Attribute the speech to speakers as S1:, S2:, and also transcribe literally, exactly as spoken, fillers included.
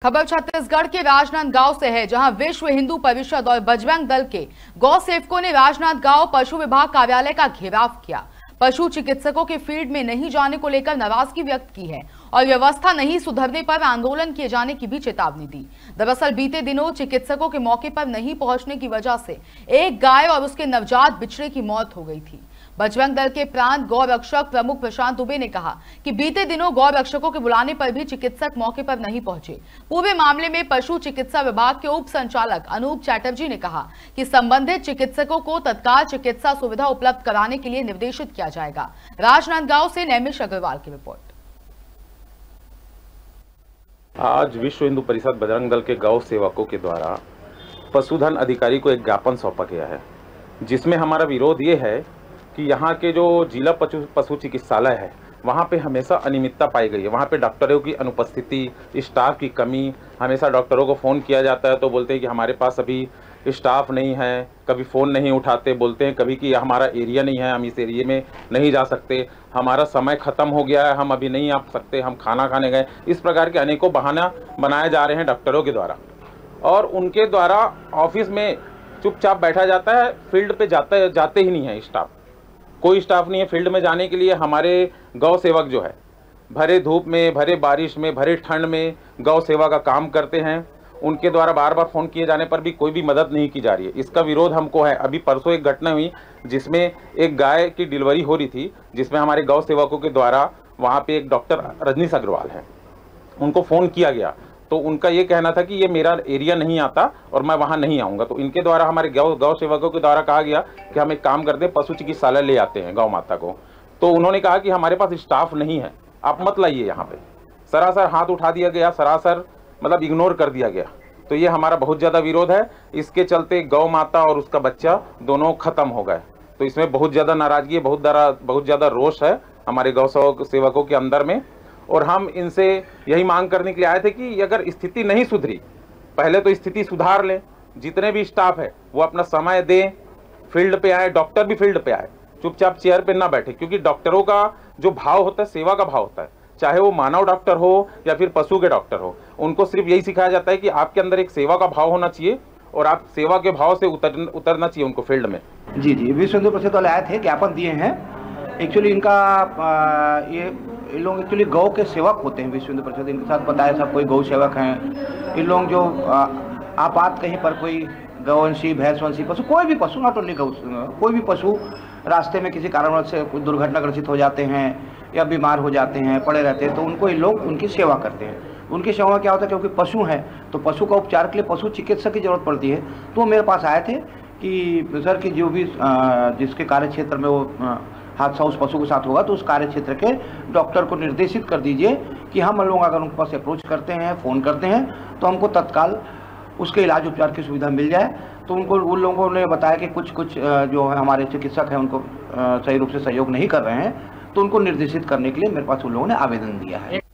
S1: खबर छत्तीसगढ़ के राजनांदगांव से है, जहां विश्व हिंदू परिषद और बजरंग दल के गौ सेवकों ने राजनांदगांव पशु विभाग कार्यालय का घेराव किया। पशु चिकित्सकों के फील्ड में नहीं जाने को लेकर नाराजगी व्यक्त की है और व्यवस्था नहीं सुधरने पर आंदोलन किए जाने की भी चेतावनी दी। दरअसल बीते दिनों चिकित्सकों के मौके पर नहीं पहुंचने की वजह से एक गाय और उसके नवजात बिछड़े की मौत हो गई थी। बजरंग दल के प्रांत गौ रक्षक प्रमुख प्रशांत दुबे ने कहा कि बीते दिनों गौ रक्षकों के बुलाने पर भी चिकित्सक मौके पर नहीं पहुंचे। पूरे मामले में पशु चिकित्सा विभाग के उप संचालक अनूप चैटर्जी ने कहा कि संबंधित चिकित्सकों को तत्काल चिकित्सा सुविधा उपलब्ध कराने के लिए निर्देशित किया जाएगा। राजनांदगांव से नैमिष अग्रवाल की रिपोर्ट।
S2: आज विश्व हिंदू परिषद बजरंग दल के गौ सेवकों के द्वारा पशुधन अधिकारी को एक ज्ञापन सौंपा गया है, जिसमें हमारा विरोध ये है कि यहाँ के जो जिला पशु पशु चिकित्सालय है वहाँ पे हमेशा अनियमितता पाई गई है। वहाँ पे डॉक्टरों की अनुपस्थिति, स्टाफ की कमी, हमेशा डॉक्टरों को फ़ोन किया जाता है तो बोलते हैं कि हमारे पास अभी स्टाफ नहीं है, कभी फ़ोन नहीं उठाते, बोलते हैं कभी कि हमारा एरिया नहीं है, हम इस एरिए में नहीं जा सकते, हमारा समय ख़त्म हो गया है, हम अभी नहीं आ सकते, हम खाना खाने गए। इस प्रकार के अनेकों बहाना बनाए जा रहे हैं डॉक्टरों के द्वारा, और उनके द्वारा ऑफिस में चुपचाप बैठा जाता है, फील्ड पे जाते जाते ही नहीं है स्टाफ। कोई स्टाफ नहीं है फील्ड में जाने के लिए। हमारे गौ सेवक जो है भरे धूप में, भरे बारिश में, भरे ठंड में गौ सेवा का काम करते हैं। उनके द्वारा बार बार फ़ोन किए जाने पर भी कोई भी मदद नहीं की जा रही है। इसका विरोध हमको है। अभी परसों एक घटना हुई जिसमें एक गाय की डिलीवरी हो रही थी, जिसमें हमारे गौ सेवकों के द्वारा वहाँ पे एक डॉक्टर रजनीश अग्रवाल हैं, उनको फ़ोन किया गया तो उनका ये कहना था कि ये मेरा एरिया नहीं आता और मैं वहाँ नहीं आऊँगा। तो इनके द्वारा हमारे गौ गौ सेवकों के द्वारा कहा गया कि हम एक काम करते हैं, पशु चिकित्सालय ले आते हैं गौ माता को। तो उन्होंने कहा कि हमारे पास स्टाफ नहीं है, आप मत लाइए यहाँ पे। सरासर हाथ उठा दिया गया, सरासर मतलब इग्नोर कर दिया गया। तो ये हमारा बहुत ज़्यादा विरोध है। इसके चलते गौ माता और उसका बच्चा दोनों खत्म हो गए। तो इसमें बहुत ज़्यादा नाराज़गी है, बहुत ज़्यादा बहुत ज़्यादा रोष है हमारे गौ सेवकों के अंदर में। और हम इनसे यही मांग करने के लिए आए थे कि अगर स्थिति नहीं सुधरी, पहले तो स्थिति सुधार लें। जितने भी स्टाफ है वो अपना समय दें, फील्ड पे आए, डॉक्टर भी फील्ड पे आए, चुपचाप चेयर पे ना बैठे। क्योंकि डॉक्टरों का जो भाव होता है सेवा का भाव होता है, चाहे वो मानव डॉक्टर हो या फिर पशु के डॉक्टर हो। उनको सिर्फ यही सिखाया जाता है कि आपके अंदर एक सेवा का भाव होना चाहिए और आप सेवा के भाव से उतर उतरना चाहिए उनको फील्ड में।
S3: जी जी विश्व हिंदू परिषद वाले आए थे, ज्ञापन दिए हैं। एक्चुअली इनका आ, ये इन लोग एक्चुअली गौ के सेवक होते हैं। विश्व हिंदू परिषद इनके साथ बताया सब कोई गौ सेवक हैं। इन लोग जो आपात कहीं पर कोई गौवंशी, भैंसवंशी पशु, कोई भी पशु, नॉट ओनली गौ, कोई भी पशु रास्ते में किसी कारणवश से कोई दुर्घटनाग्रसित हो जाते हैं या बीमार हो जाते हैं, पड़े रहते हैं, तो उनको इन लोग उनकी सेवा करते हैं। उनकी सेवा में क्या होता है, क्योंकि पशु हैं तो पशु का उपचार के लिए पशु चिकित्सक की जरूरत पड़ती है। तो मेरे पास आए थे कि सर कि जो भी जिसके कार्य क्षेत्र में वो हादसा उस पशु के साथ होगा तो उस कार्य क्षेत्र के डॉक्टर को निर्देशित कर दीजिए कि हम लोग अगर उनके पास अप्रोच करते हैं, फ़ोन करते हैं तो हमको तत्काल उसके इलाज उपचार की सुविधा मिल जाए। तो उनको उन लोगों ने बताया कि कुछ कुछ जो है हमारे चिकित्सक हैं उनको सही रूप से सहयोग नहीं कर रहे हैं, तो उनको निर्देशित करने के लिए मेरे पास उन लोगों ने आवेदन दिया है।